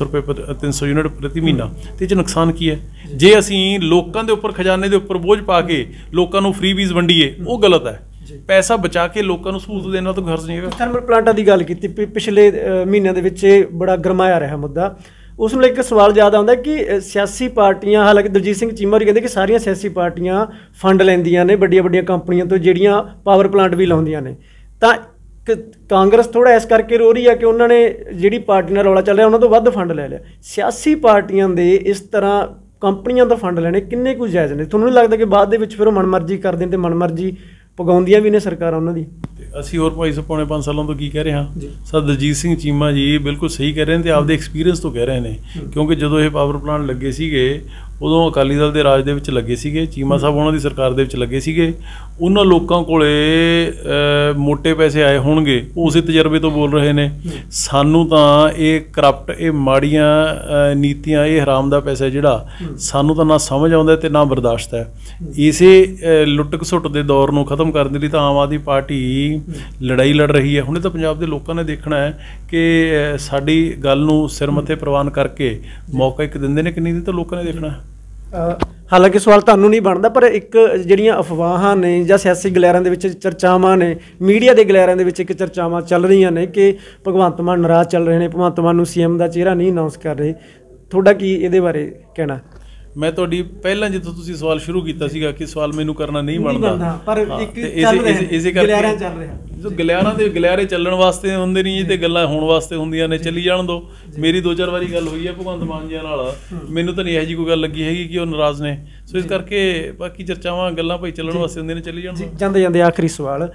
300 ਯੂਨਿਟ ਪ੍ਰਤੀ ਮਹੀਨਾ, ਤੇ ਇਹ 'ਚ ਨੁਕਸਾਨ ਕੀ ਹੈ? ਜੇ ਅਸੀਂ ਲੋਕਾਂ ਦੇ ਉੱਪਰ, ਖਜ਼ਾਨੇ ਦੇ ਉੱਪਰ ਬੋਝ ਪਾ ਕੇ ਲੋਕਾਂ ਨੂੰ ਫ੍ਰੀ ਬੀਜ਼ ਵੰਡੀਏ, ਉਹ ਗਲਤ ਹੈ। ਪੈਸਾ ਬਚਾ ਕੇ ਲੋਕਾਂ ਨੂੰ ਸਹੂਲਤ ਦੇਣ ਨਾਲ ਤਾਂ ਖਰਚ ਨਹੀਂ ਹੈਗਾ। ਥਰਮਲ ਪਲਾਂਟਾਂ ਦੀ ਗੱਲ ਕੀਤੀ, ਪਿਛਲੇ ਮਹੀਨਿਆਂ ਦੇ ਵਿੱਚ ਇਹ ਬੜਾ ਗਰਮਾਇਆ ਰਿਹਾ ਮੁੱਦਾ। ਉਸ ਨੂੰ ਇੱਕ ਸਵਾਲ ਯਾਦ ਆਉਂਦਾ ਕਿ ਸਿਆਸੀ ਪਾਰਟੀਆਂ, ਹਾਲਾਂਕਿ ਦਲਜੀਤ ਸਿੰਘ ਚੀਮਾ ਹੋਰੀ ਕਹਿੰਦੇ ਕਿ ਸਾਰੀਆਂ ਸਿਆਸੀ ਪਾਰਟੀਆਂ ਫੰਡ ਲੈਂਦੀਆਂ ਨੇ ਵੱਡੀਆਂ ਵੱਡੀਆਂ ਕੰਪਨੀਆਂ ਤੋਂ ਜਿਹੜੀਆਂ ਪਾਵਰ ਪਲਾਂਟ ਵੀ ਲਾਉਂਦੀਆਂ ਨੇ, ਤਾਂ ਕਾਂਗਰਸ ਥੋੜਾ ਇਸ ਕਰਕੇ ਰੋ ਰਹੀ ਹੈ ਕਿ ਉਹਨਾਂ ਨੇ ਜਿਹੜੀ ਪਾਰਟੀ ਨਾਲ ਰੌਲਾ ਚੱਲ ਰਿਹਾ ਉਹਨਾਂ ਤੋਂ ਵੱਧ ਫੰਡ ਲੈ ਲਿਆ। ਸਿਆਸੀ ਪਾਰਟੀਆਂ ਦੇ ਇਸ ਤਰ੍ਹਾਂ ਕੰਪਨੀਆਂ ਦਾ ਫੰਡ ਲੈਣੇ ਕਿੰਨੇ ਕੁ ਜਾਇਜ਼ ਨੇ? ਤੁਹਾਨੂੰ ਨਹੀਂ ਲੱਗਦਾ ਕਿ ਬਾਅਦ ਦੇ ਵਿੱਚ ਫਿਰ ਉਹ ਮਨਮਰਜ਼ੀ ਕਰਦੇ ਨੇ ਤੇ ਮਨਮਰਜ਼ੀ ਪਗਾਉਂਦੀਆਂ ਵੀ ਨੇ ਸਰਕਾਰਾਂ ਉਹਨਾਂ ਦੀ? ਅਸੀਂ ਹੋਰ ਭਾਈ ਸਾਹਿਬ ਪੌਣੇ 5 ਸਾਲਾਂ ਤੋਂ ਕੀ ਕਹਿ ਰਹੇ ਹਾਂ, ਸਰ ਦਲਜੀਤ ਸਿੰਘ ਚੀਮਾ ਜੀ ਬਿਲਕੁਲ ਸਹੀ ਕਹਿ ਰਹੇ ਨੇ ਤੇ ਆਪਦੇ ਐਕਸਪੀਰੀਅੰਸ ਤੋਂ ਕਹਿ ਰਹੇ ਨੇ, ਕਿਉਂਕਿ ਜਦੋਂ ਇਹ ਪਾਵਰ ਪਲਾਂਟ ਲੱਗੇ ਸੀਗੇ ਉਦੋਂ ਅਕਾਲੀ ਦਲ ਦੇ ਰਾਜ ਦੇ ਵਿੱਚ ਲੱਗੇ ਸੀਗੇ, ਚੀਮਾ ਸਾਹਿਬ ਉਹਨਾਂ ਦੀ ਸਰਕਾਰ ਦੇ ਵਿੱਚ ਲੱਗੇ ਸੀਗੇ। ਉਹਨਾਂ ਲੋਕਾਂ ਕੋਲੇ ਮੋਟੇ ਪੈਸੇ ਆਏ ਹੋਣਗੇ, ਉਹ ਉਸੇ ਤਜਰਬੇ ਤੋਂ ਬੋਲ ਰਹੇ ਨੇ। ਸਾਨੂੰ ਤਾਂ ਇਹ ਕਰਪਟ, ਇਹ ਮਾੜੀਆਂ ਨੀਤੀਆਂ, ਇਹ ਹਰਾਮ ਦਾ ਪੈਸਾ ਜਿਹੜਾ ਸਾਨੂੰ ਤਾਂ ਨਾ ਸਮਝ ਆਉਂਦਾ ਤੇ ਨਾ ਬਰਦਾਸ਼ਤ ਹੈ। ਇਸੇ ਲੁੱਟ ਘਸੁੱਟ ਦੇ ਦੌਰ ਨੂੰ ਖਤਮ ਕਰਨ ਦੇ ਲਈ ਤਾਂ ਆਮ ਆਦਮੀ ਪਾਰਟੀ ਲੜਾਈ ਲੜ ਰਹੀ ਹੈ। ਹੁਣੇ ਤਾਂ ਪੰਜਾਬ ਦੇ ਲੋਕਾਂ ਨੇ ਦੇਖਣਾ ਹੈ ਕਿ ਸਾਡੀ ਗੱਲ ਨੂੰ ਸਿਰ ਮੱਥੇ ਪ੍ਰਵਾਨ ਕਰਕੇ ਮੌਕਾ ਇੱਕ ਦਿੰਦੇ ਨੇ ਕਿ ਨਹੀਂ ਦਿੰਦੇ, ਤਾਂ ਲੋਕਾਂ ਨੇ ਦੇਖਣਾ ਹੈ। ਹਾਲਾਂਕਿ ਸਵਾਲ ਤੁਹਾਨੂੰ ਨਹੀਂ ਬਣਦਾ, ਪਰ ਇੱਕ ਜਿਹੜੀਆਂ ਅਫਵਾਹਾਂ ਨੇ ਜਾਂ ਸਿਆਸੀ ਗਲਿਆਰਿਆਂ ਦੇ ਵਿੱਚ ਚਰਚਾਵਾਂ ਨੇ, ਮੀਡੀਆ ਦੇ ਗਲਿਆਰਿਆਂ ਦੇ ਵਿੱਚ ਇੱਕ ਚਰਚਾਵਾਂ ਚੱਲ ਰਹੀਆਂ ਨੇ ਕਿ ਭਗਵੰਤ ਮਾਨ ਨਾਰਾਜ਼ ਚੱਲ ਰਹੇ ਨੇ, ਭਗਵੰਤ ਮਾਨ ਨੂੰ CM ਦਾ ਚਿਹਰਾ ਨਹੀਂ ਅਨਾਊਂਸ ਕਰ ਰਹੇ। ਤੁਹਾਡਾ ਕੀ ਇਹਦੇ ਬਾਰੇ ਕਹਿਣਾ? ਮੈਂ ਤੁਹਾਡੀ ਪਹਿਲਾਂ ਜਦੋਂ ਤੁਸੀਂ ਸਵਾਲ ਸ਼ੁਰੂ ਕੀਤਾ ਸੀਗਾ ਕਿ ਸਵਾਲ ਮੈਨੂੰ ਕਰਨਾ ਨਹੀਂ ਬਣਦਾ, ਪਰ ਇਸੇ ਕਰਕੇ ਜੋ ਗਲਿਆਰੇ ਚੱਲਣ ਵਾਸਤੇ ਹੁੰਦੇ ਨਹੀਂ ਤੇ ਗੱਲਾਂ ਹੋਣ ਵਾਸਤੇ ਹੁੰਦੀਆਂ ਨੇ, ਚੱਲੀ ਜਾਣ ਦਿਓ। ਮੇਰੀ 2-4 ਵਾਰੀ ਗੱਲ ਹੋਈ ਹੈ ਭਗਵੰਤ ਮਾਨ ਜੀ ਨਾਲ, ਮੈਨੂੰ ਤਾਂ ਨਹੀਂ ਇਹੋ ਜਿਹੀ ਕੋਈ ਗੱਲ ਲੱਗੀ ਹੈਗੀ ਕਿ ਉਹ ਨਾਰਾਜ਼ ਨੇ। ਸੋ ਇਸ ਕਰਕੇ ਬਾਕੀ ਚਰਚਾਵਾਂ ਗੱਲਾਂ ਭਾਈ ਚੱਲਣ ਵਾਸਤੇ ਹੁੰਦੀਆਂ ਨੇ, ਚੱਲੀ ਜਾਣ ਦਿਓ। ਜਾਂਦੇ ਆਖਰੀ ਸਵਾਲ,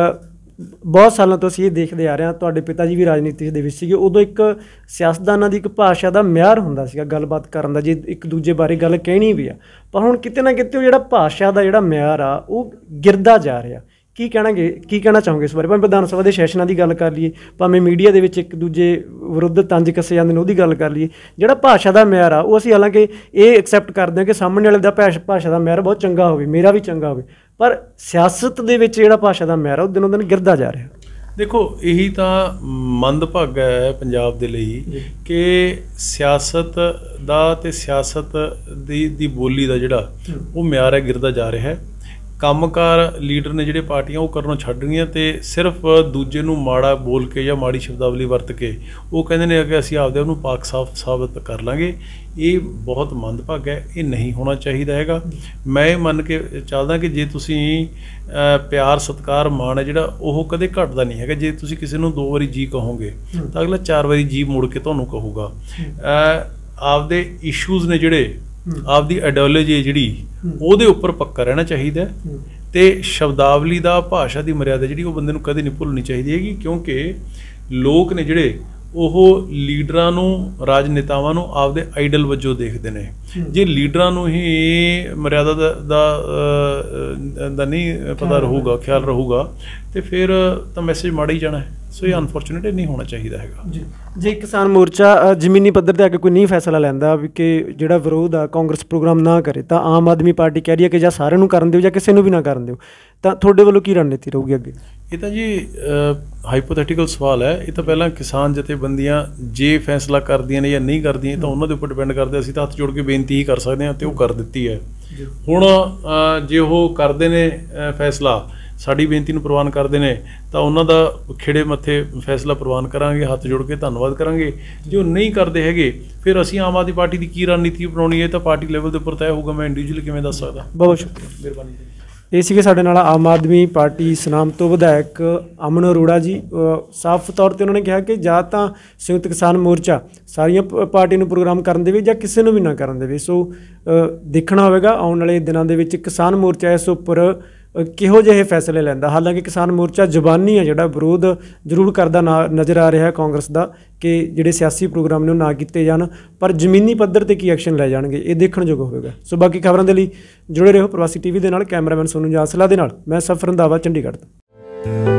ਬਹੁਤ ਸਾਲਾਂ ਤੋਂ ਅਸੀਂ ਇਹ ਦੇਖਦੇ ਆ ਰਹੇ ਹਾਂ, ਤੁਹਾਡੇ ਪਿਤਾ ਜੀ ਵੀ ਰਾਜਨੀਤੀ ਦੇ ਵਿੱਚ ਸੀਗੇ, ਉਦੋਂ ਇੱਕ ਸਿਆਸਤਦਾਨਾਂ ਦੀ ਇੱਕ ਭਾਸ਼ਾ ਦਾ ਮਿਆਰ ਹੁੰਦਾ ਸੀਗਾ ਗੱਲਬਾਤ ਕਰਨ ਦਾ, ਜੇ ਇੱਕ ਦੂਜੇ ਬਾਰੇ ਗੱਲ ਕਹਿਣੀ ਵੀ ਆ। ਪਰ ਹੁਣ ਕਿਤੇ ਨਾ ਕਿਤੇ ਉਹ ਜਿਹੜਾ ਭਾਸ਼ਾ ਦਾ ਜਿਹੜਾ ਮਿਆਰ ਆ ਉਹ ਗਿਰਦਾ ਜਾ ਰਿਹਾ। ਕੀ ਕਹਿਣਾ ਚਾਹੋਗੇ ਇਸ ਬਾਰੇ? ਭਾਵੇਂ ਵਿਧਾਨ ਸਭਾ ਦੇ ਸੈਸ਼ਨਾਂ ਦੀ ਗੱਲ ਕਰ ਲਈਏ, ਭਾਵੇਂ ਮੀਡੀਆ ਦੇ ਵਿੱਚ ਇੱਕ ਦੂਜੇ ਵਿਰੁੱਧ ਤੰਜ ਕੱਸੇ ਜਾਂਦੇ ਨੇ ਉਹਦੀ ਗੱਲ ਕਰ ਲਈਏ, ਜਿਹੜਾ ਭਾਸ਼ਾ ਦਾ ਮਿਆਰ ਆ ਉਹ ਅਸੀਂ ਹਾਲਾਂਕਿ ਇਹ ਐਕਸੈਪਟ ਕਰਦੇ ਹਾਂ ਕਿ ਸਾਹਮਣੇ ਵਾਲੇ ਦਾ ਭਾਸ਼ਾ ਦਾ ਮਿਆਰ ਬਹੁਤ ਚੰਗਾ ਹੋਵੇ, ਮੇਰਾ ਵੀ ਚੰਗਾ ਹੋਵੇ, ਪਰ ਸਿਆਸਤ ਦੇ ਵਿੱਚ ਜਿਹੜਾ ਭਾਸ਼ਾ ਦਾ ਮਿਆਰ ਆ ਉਹ ਦਿਨੋਂ ਦਿਨ ਗਿਰਦਾ ਜਾ ਰਿਹਾ। ਦੇਖੋ ਇਹੀ ਤਾਂ ਮੰਦਭਾਗਾ ਹੈ ਪੰਜਾਬ ਦੇ ਲਈ ਕਿ ਸਿਆਸਤ ਦਾ ਤੇ ਸਿਆਸਤ ਦੀ ਬੋਲੀ ਦਾ ਜਿਹੜਾ ਉਹ ਮਿਆਰ ਹੈ ਗਿਰਦਾ ਜਾ ਰਿਹਾ ਹੈ। ਕੰਮਕਾਰ ਲੀਡਰ ਨੇ ਜਿਹੜੇ ਪਾਰਟੀਆਂ ਉਹ ਕਰਨੋਂ ਛੱਡ ਗਈਆਂ ਤੇ ਸਿਰਫ ਦੂਜੇ ਨੂੰ ਮਾੜਾ ਬੋਲ ਕੇ ਜਾਂ ਮਾੜੀ ਸ਼ਬਦਾਵਲੀ ਵਰਤ ਕੇ ਉਹ ਕਹਿੰਦੇ ਨੇ ਕਿ ਅਸੀਂ ਆਪਦੇ ਉਹਨੂੰ ਪਾਕ ਸਾਬਤ ਕਰ ਲਾਂਗੇ। ਇਹ ਬਹੁਤ ਮੰਦਭਾਗਾ ਹੈ, ਇਹ ਨਹੀਂ ਹੋਣਾ ਚਾਹੀਦਾ ਹੈਗਾ। ਮੈਂ ਇਹ ਮੰਨ ਕੇ ਚੱਲਦਾ ਕਿ ਜੇ ਤੁਸੀਂ ਪਿਆਰ ਸਤਿਕਾਰ ਮਾਣ ਹੈ ਜਿਹੜਾ ਉਹ ਕਦੇ ਘਟਦਾ ਨਹੀਂ ਹੈਗਾ। ਜੇ ਤੁਸੀਂ ਕਿਸੇ ਨੂੰ 2 ਵਾਰੀ ਜੀ ਕਹੋਗੇ ਤਾਂ ਅਗਲਾ 4 ਵਾਰੀ ਜੀ ਮੁੜ ਕੇ ਤੁਹਾਨੂੰ ਕਹੂਗਾ। ਆਪਦੇ ਇਸ਼ੂਜ਼ ਨੇ ਜਿਹੜੇ, ਆਪਦੀ ਆਈਡੀਓਲੋਜੀ ਹੈ ਜਿਹੜੀ, ਉਹਦੇ ਉੱਪਰ ਪੱਕਾ ਰਹਿਣਾ ਚਾਹੀਦਾ ਤੇ ਸ਼ਬਦਾਵਲੀ ਦਾ, ਭਾਸ਼ਾ ਦੀ ਮਰਿਆਦਾ ਜਿਹੜੀ ਉਹ ਬੰਦੇ ਨੂੰ ਕਦੇ ਨਹੀਂ ਭੁੱਲਣੀ ਚਾਹੀਦੀ ਹੈਗੀ। ਕਿਉਂਕਿ ਲੋਕ ਨੇ ਜਿਹੜੇ ਉਹ ਲੀਡਰਾਂ ਨੂੰ, ਰਾਜਨੇਤਾਵਾਂ ਨੂੰ ਆਪਦੇ ਆਈਡਲ ਵਜੋਂ ਦੇਖਦੇ ਨੇ। ਜੇ ਲੀਡਰਾਂ ਨੂੰ ਹੀ ਮਰਿਆਦਾ ਦਾ ਨਹੀਂ ਪਤਾ ਰਹੂਗਾ, ਖਿਆਲ ਰਹੂਗਾ ਤੇ ਫਿਰ ਤਾਂ ਮੈਸੇਜ ਮਾੜਾ ਹੀ ਜਾਣਾ ਹੈ। ਸੋ ਇਹ ਅਨਫੋਰਚੂਨੇਟ ਨਹੀਂ ਹੋਣਾ ਚਾਹੀਦਾ ਹੈਗਾ ਜੀ। ਜੇ ਕਿਸਾਨ ਮੋਰਚਾ ਜ਼ਮੀਨੀ ਪੱਧਰ ਤੇ ਆ ਕੇ ਕੋਈ ਨਹੀਂ ਫੈਸਲਾ ਲੈਂਦਾ ਵੀ ਕਿ ਜਿਹੜਾ ਵਿਰੋਧ ਆ ਕਾਂਗਰਸ ਪ੍ਰੋਗਰਾਮ ਨਾ ਕਰੇ, ਤਾਂ ਆਮ ਆਦਮੀ ਪਾਰਟੀ ਕਹਿ ਰਹੀ ਹੈ ਕਿ ਜਾਂ ਸਾਰਿਆਂ ਨੂੰ ਕਰਨ ਦਿਓ ਜਾਂ ਕਿਸੇ ਨੂੰ ਵੀ ਨਾ ਕਰਨ ਦਿਓ, ਤਾਂ ਤੁਹਾਡੇ ਵੱਲੋਂ ਕੀ ਰਣਨੀਤੀ ਰਹੂਗੀ ਅੱਗੇ? ਇਹ ਤਾਂ ਜੀ ਹਾਈਪੋਥੈਟੀਕਲ ਸਵਾਲ ਹੈ। ਇਹ ਤਾਂ ਪਹਿਲਾਂ ਕਿਸਾਨ ਜਥੇਬੰਦੀਆਂ ਜੇ ਫੈਸਲਾ ਕਰਦੀਆਂ ਨੇ ਜਾਂ ਨਹੀਂ ਕਰਦੀਆਂ ਤਾਂ ਉਹਨਾਂ ਦੇ ਉੱਪਰ ਡਿਪੈਂਡ ਕਰਦੇ। ਅਸੀਂ ਤਾਂ ਹੱਥ ਜੋੜ ਕੇ ਬੇਨਤੀ ਹੀ ਕਰ ਸਕਦੇ ਹਾਂ ਤੇ ਉਹ ਕਰ ਦਿੱਤੀ ਹੈ। ਹੁਣ ਜੇ ਉਹ ਕਰਦੇ ਨੇ ਫੈਸਲਾ, ਸਾਡੀ ਬੇਨਤੀ ਨੂੰ ਪ੍ਰਵਾਨ ਕਰਦੇ ਨੇ, ਤਾਂ ਉਹਨਾਂ ਦਾ ਖਿੜੇ ਮੱਥੇ ਫੈਸਲਾ ਪ੍ਰਵਾਨ ਕਰਾਂਗੇ, ਹੱਥ ਜੋੜ ਕੇ ਧੰਨਵਾਦ ਕਰਾਂਗੇ। ਜੇ ਉਹ ਨਹੀਂ ਕਰਦੇ ਹੈਗੇ ਫਿਰ ਅਸੀਂ ਆਮ ਆਦਮੀ ਪਾਰਟੀ ਦੀ ਕੀ ਰਣਨੀਤੀ ਬਣਾਉਣੀ ਹੈ ਤਾਂ ਪਾਰਟੀ ਲੈਵਲ ਦੇ ਉੱਪਰ ਤੈਅ ਹੋਊਗਾ। ਮੈਂ ਇੰਡੀਵਿਜੂਅਲੀ ਕਿਵੇਂ ਦੱਸ ਸਕਦਾ। ਬਹੁਤ ਸ਼ੁਕਰੀਆ, ਮਿਹਰਬਾਨੀ। ਇਹ ਸੀਗੇ ਸਾਡੇ ਨਾਲ ਆਮ ਆਦਮੀ ਪਾਰਟੀ ਸੁਨਾਮ ਤੋਂ ਵਿਧਾਇਕ ਅਮਨ ਅਰੋੜਾ ਜੀ। ਸਾਫ਼ ਤੌਰ 'ਤੇ ਉਹਨਾਂ ਨੇ ਕਿਹਾ ਕਿ ਜਾਂ ਤਾਂ ਸੰਯੁਕਤ ਕਿਸਾਨ ਮੋਰਚਾ ਸਾਰੀਆਂ ਪਾਰਟੀ ਨੂੰ ਪ੍ਰੋਗਰਾਮ ਕਰਨ ਦੇਵੇ ਜਾਂ ਕਿਸੇ ਨੂੰ ਵੀ ਨਾ ਕਰਨ ਦੇਵੇ। ਸੋ ਦੇਖਣਾ ਹੋਵੇਗਾ ਆਉਣ ਵਾਲੇ ਦਿਨਾਂ ਦੇ ਵਿੱਚ ਕਿਸਾਨ ਮੋਰਚਾ ਇਸ ਉੱਪਰ ਕਿਹੋ ਜਿਹੇ ਫੈਸਲੇ ਲੈਂਦਾ। ਹਾਲਾਂਕਿ ਕਿਸਾਨ ਮੋਰਚਾ ਜ਼ੁਬਾਨੀ ਹੈ ਜਿਹੜਾ ਵਿਰੋਧ ਜ਼ਰੂਰ ਕਰਦਾ ਨਜ਼ਰ ਆ ਰਿਹਾ ਕਾਂਗਰਸ ਦਾ ਕਿ ਜਿਹੜੇ ਸਿਆਸੀ ਪ੍ਰੋਗਰਾਮ ਨੇ ਉਹ ਨਾ ਕੀਤੇ ਜਾਣ, ਪਰ ਜ਼ਮੀਨੀ ਪੱਧਰ 'ਤੇ ਕੀ ਐਕਸ਼ਨ ਲੈ ਜਾਣਗੇ ਇਹ ਦੇਖਣਯੋਗ ਹੋਵੇਗਾ। ਸੋ ਬਾਕੀ ਖਬਰਾਂ ਦੇ ਲਈ ਜੁੜੇ ਰਹੋ ਪ੍ਰਵਾਸੀ ਟੀਵੀ ਦੇ ਨਾਲ। ਕੈਮਰਾਮੈਨ ਸੋਨੂੰ ਜਾਂਸਲਾ ਦੇ ਨਾਲ ਮੈਂ ਸਫਰ ਰੰਧਾਵਾ, ਚੰਡੀਗੜ੍ਹ ਤੋਂ।